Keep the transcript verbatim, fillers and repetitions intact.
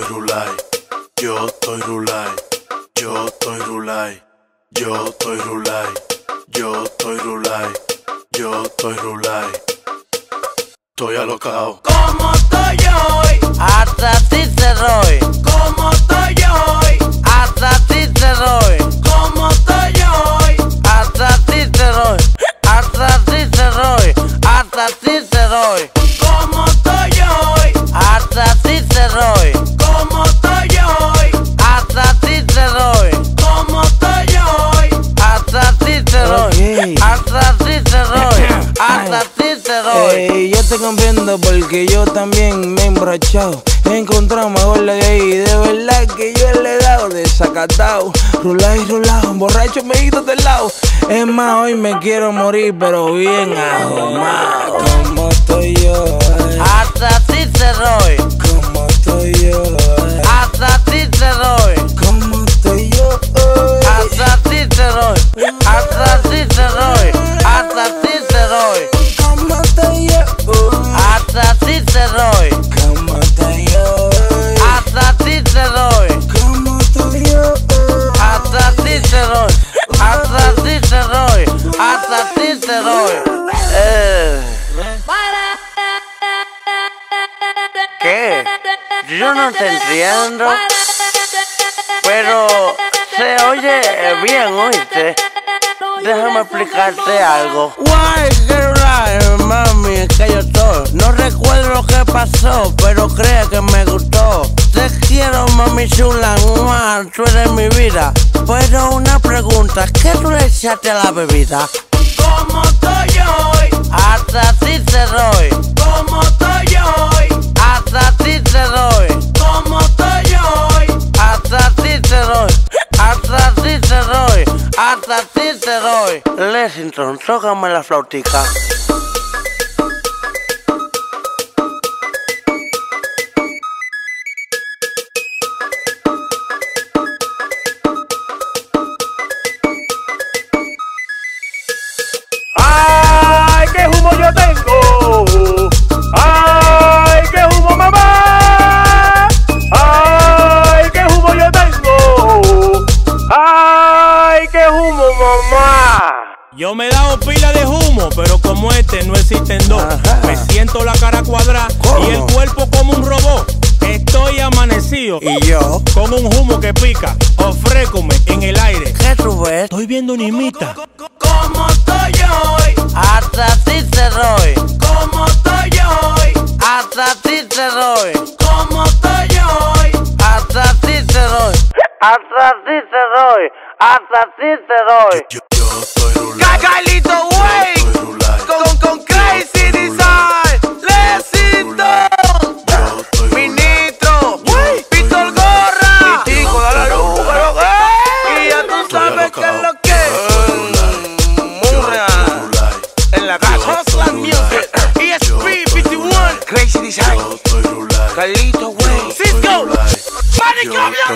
estoy rulay, yo estoy rulay, yo estoy rulay, yo estoy rulay, yo estoy rulay, yo estoy rulay. Estoy alocado. Como estoy hoy, hasta ti te doy. como estoy hoy, Hasta ti te doy. como estoy hoy, Hasta ti te doy. Hasta ti te doy. Hasta ti te doy. como estoy hoy, Hasta ti te doy. como estoy hoy, Hasta ti te doy. como estoy hoy. Hasta ti te doy. Ok. Hasta ti te doy. Hasta ti te doy. Ey, yo te comprendo porque yo también me he emborrachado. He encontrado mejor la de ahí. De verdad que yo le he dado desacatado. Rulado y rulado, borracho me he ido del lado. Es más, hoy me quiero morir, pero bien ahumado. Como estoy yo, eh. Hasta ti te doy. Como estoy yo, eh. Hasta ti te doy. Como estoy yo, eh. Hasta ti te doy. Hasta ti te doy. Hasta ti te doy. Como estoy yo, eh. Hasta ti te doy. Como estoy yo, eh. Hasta ti te doy. Como estoy yo, eh. Hasta ti te doy. Hasta ti te doy. Hasta ti te doy. Eh. ¿Qué? Yo no te entiendo. Pero se oye bien, ¿oíste? Déjame explicarte algo. Why, girl, mami, es que yo estoy. No recuerdo lo que pasó, pero creo que me gustó. Te quiero, mami chula, mua, tú eres mi vida. Pero una pregunta, ¿qué tú le echaste a la bebida? Como estoy hoy, Hasta ti te doy. como estoy hoy, Hasta ti te doy. como estoy hoy, Hasta ti te doy. Hasta ti te doy. Hasta ti te doy. Lexington, tócame la flautica. ¡Ay, qué humo yo tengo! ¡Ay, qué humo, mamá! ¡Ay, qué humo yo tengo! ¡Ay, qué humo, mamá! Yo me he dado pila de humo, pero como este no existen dos. Ajá. Me siento la cara cuadrada ¿Cómo? y el cuerpo como un robot. Estoy amanecido Y yo, con un humo que pica. Ofrécome en el aire. ¿Qué tú ves? Estoy viendo una imita. como estoy hoy, Hasta ti te doy. como estoy hoy, Hasta ti te doy. como estoy hoy, Hasta ti te doy. Hasta ti te doy. Hasta ti te doy. Yo, yo estoy rulay. Cagalito, yo wey, estoy rulay, con, con Crazy Design, Lexington, yo estoy rulay, Ministro, Wey. Pistol Gorra, y chico, da la luz, pero y ya tú estoy sabes qué es alocado. lo que es. yo estoy rulay, En la yo casa, estoy Hustler rulay, Music, yo E S P estoy cincuenta y uno, rulay, Crazy Design, yo estoy rulay, Carlito, güey. yo estoy Cisco, rulay, Manic yo Music.